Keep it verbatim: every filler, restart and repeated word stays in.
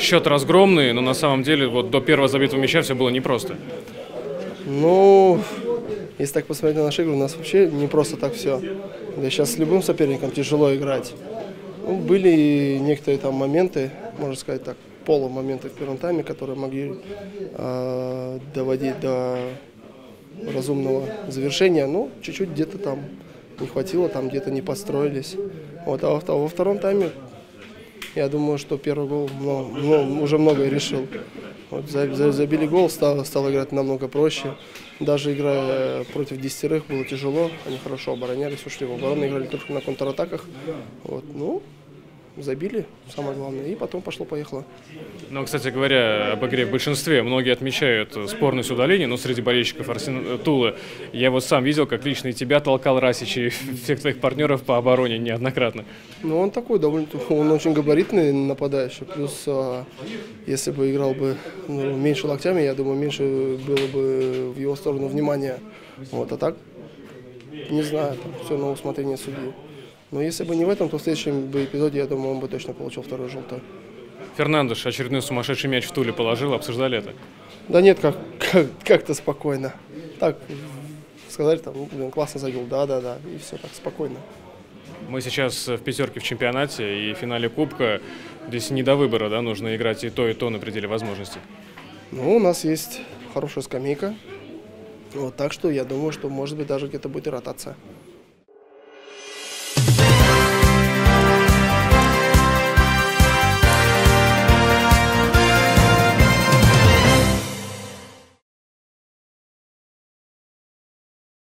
счет разгромный, но на самом деле вот до первого забитого мяча все было непросто. Ну, если так посмотреть на нашу игру, у нас вообще не просто так все. Да сейчас с любым соперником тяжело играть. Ну, были некоторые там моменты, можно сказать так, полумоменты в первом тайме, которые могли э, доводить до разумного завершения. Ну, чуть-чуть где-то там не хватило, там где-то не построились. Вот, а во, во втором тайме, я думаю, что первый гол ну, ну, уже многое решил. Вот, забили гол, стало, стало играть намного проще. Даже играя против десятерых было тяжело, они хорошо оборонялись, ушли в оборону, играли только на контратаках. Вот, ну, забили, самое главное, и потом пошло-поехало. Но, кстати говоря, об игре в большинстве многие отмечают спорность удаления, но среди болельщиков Арсен... Тулы я вот сам видел, как лично и тебя толкал Расич, и всех твоих партнеров по обороне неоднократно. Ну, он такой, довольно, он очень габаритный нападающий, плюс, если бы играл бы ну, меньше локтями, я думаю, меньше было бы в его сторону внимания. Вот, а так, не знаю, все на усмотрение судьи. Но если бы не в этом, то в следующем бы эпизоде, я думаю, он бы точно получил второй желтый. Фернандеш очередной сумасшедший мяч в Туле положил, обсуждали это? Да нет, как, как, как-то спокойно. Так, сказали, там, ну, блин, классно забил, да-да-да, и все так спокойно. Мы сейчас в пятерке в чемпионате и в финале Кубка. Здесь не до выбора, да, нужно играть и то, и то на пределе возможностей. Ну, у нас есть хорошая скамейка. Вот, так что я думаю, что может быть даже где-то будет и ротация.